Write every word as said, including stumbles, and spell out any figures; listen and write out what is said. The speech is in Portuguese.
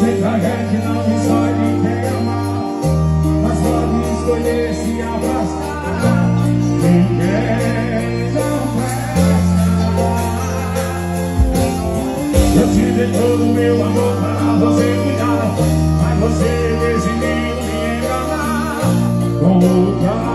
Sei que a gente não escolhe quem amar, mas pode escolher se afastar. Ninguém não presta. Eu te dei todo o meu amor para você cuidar, mas você decidiu me enganar com outra.